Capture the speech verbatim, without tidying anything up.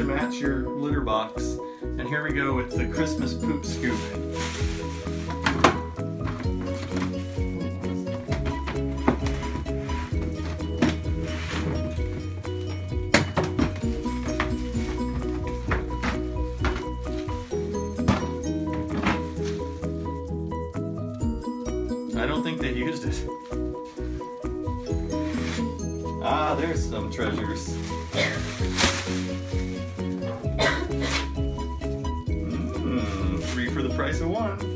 to match your litter box. And here we go with the Christmas poop scoop. I don't think they used it. Ah, there's some treasures. Mmm, three for the price of one.